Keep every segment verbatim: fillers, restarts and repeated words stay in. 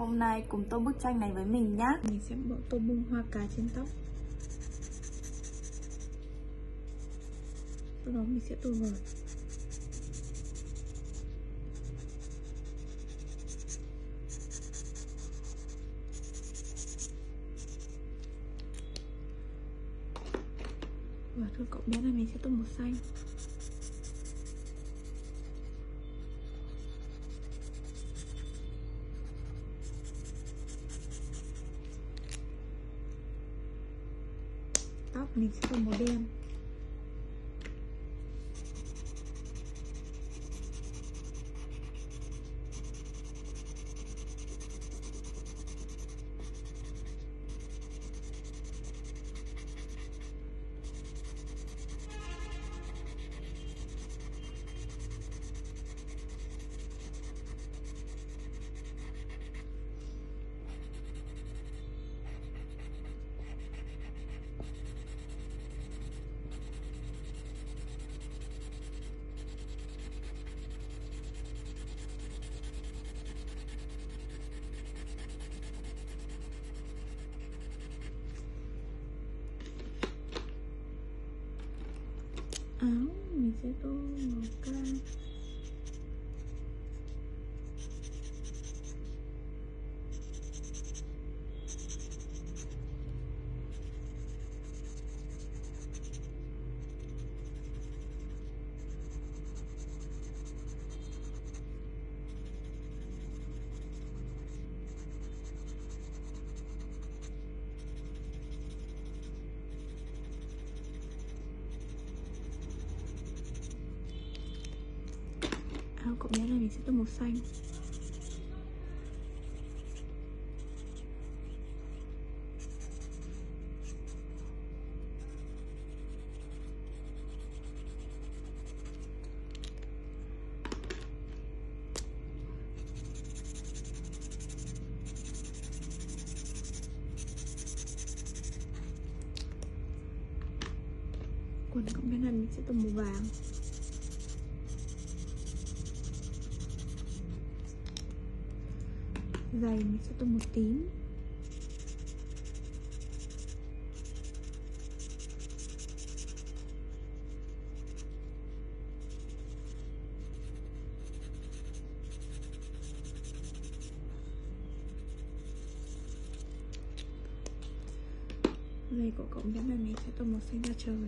Hôm nay cùng tô bức tranh này với mình nhá. Mình sẽ bỏ tô bông hoa cà trên tóc. Sau đó mình sẽ tô vợt. Và thôi cậu bé này mình sẽ tô màu xanh. Tóc mình sẽ tô màu đen. Áo mình sẽ tô màu cam. Áo cậu bé này mình sẽ tô màu xanh. Quần cậu bé này mình sẽ tô màu vàng. Giày mình sẽ tô màu tím. Giày của cậu bé này mình sẽ tô màu xanh da trời.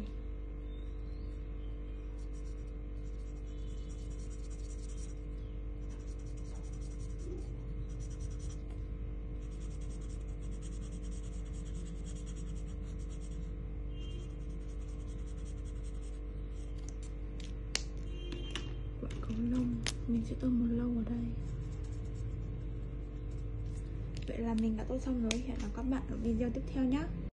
Cầu lông mình sẽ tô màu lâu ở đây. Vậy là mình đã tô xong rồi. Hẹn gặp các bạn ở video tiếp theo nhé.